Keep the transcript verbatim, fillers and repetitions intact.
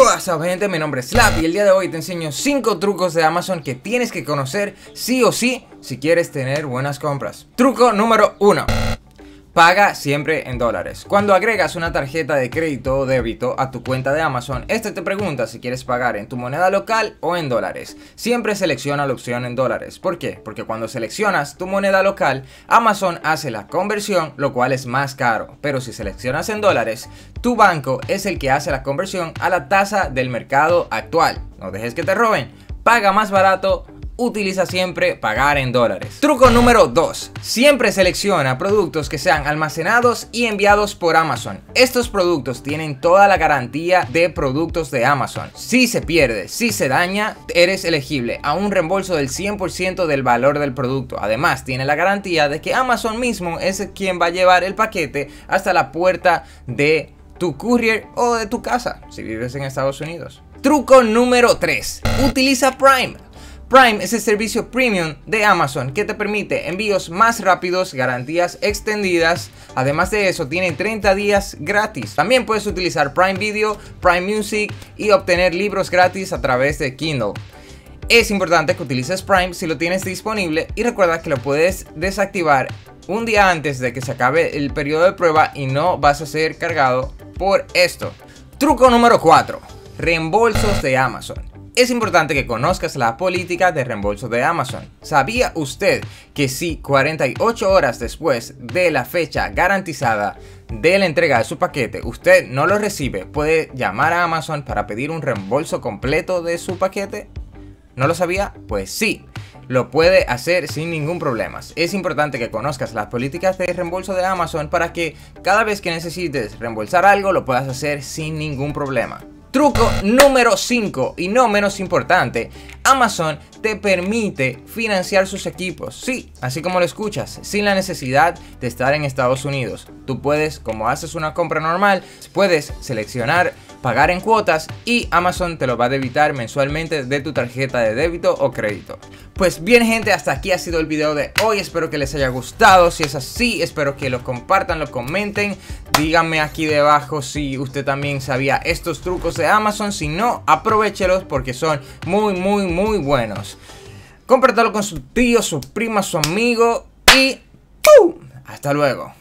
What's up, gente, mi nombre es Slap y el día de hoy te enseño cinco trucos de Amazon que tienes que conocer sí o sí si quieres tener buenas compras. Truco número uno. Paga siempre en dólares. Cuando agregas una tarjeta de crédito o débito a tu cuenta de Amazon, este te pregunta si quieres pagar en tu moneda local o en dólares. Siempre selecciona la opción en dólares. ¿Por qué? Porque cuando seleccionas tu moneda local, Amazon hace la conversión, lo cual es más caro. Pero si seleccionas en dólares, tu banco es el que hace la conversión a la tasa del mercado actual. No dejes que te roben. Paga más barato. Utiliza siempre pagar en dólares. Truco número dos. Siempre selecciona productos que sean almacenados y enviados por Amazon. Estos productos tienen toda la garantía de productos de Amazon. Si se pierde, si se daña, eres elegible a un reembolso del cien por ciento del valor del producto. Además, tiene la garantía de que Amazon mismo es quien va a llevar el paquete hasta la puerta de tu courier o de tu casa, si vives en Estados Unidos. Truco número tres. Utiliza Prime. Prime es el servicio premium de Amazon que te permite envíos más rápidos, garantías extendidas. Además de eso, tiene treinta días gratis. También puedes utilizar Prime Video, Prime Music y obtener libros gratis a través de Kindle. Es importante que utilices Prime si lo tienes disponible y recuerda que lo puedes desactivar un día antes de que se acabe el periodo de prueba y no vas a ser cargado por esto. Truco número cuatro. Reembolsos de Amazon. Es importante que conozcas la política de reembolso de Amazon. ¿Sabía usted que si cuarenta y ocho horas después de la fecha garantizada de la entrega de su paquete usted no lo recibe, puede llamar a Amazon para pedir un reembolso completo de su paquete? ¿No lo sabía? Pues sí, lo puede hacer sin ningún problema. Es importante que conozcas las políticas de reembolso de Amazon para que cada vez que necesites reembolsar algo lo puedas hacer sin ningún problema. Truco número cinco y no menos importante, Amazon te permite financiar sus equipos, sí, así como lo escuchas, sin la necesidad de estar en Estados Unidos. Tú puedes, como haces una compra normal, puedes seleccionar pagar en cuotas y Amazon te lo va a debitar mensualmente de tu tarjeta de débito o crédito. Pues bien, gente, hasta aquí ha sido el video de hoy. Espero que les haya gustado. Si es así, espero que lo compartan, lo comenten. Díganme aquí debajo si usted también sabía estos trucos de Amazon. Si no, aprovéchelos porque son muy, muy, muy buenos. Compártalo con su tío, su prima, su amigo y ¡pum! Hasta luego.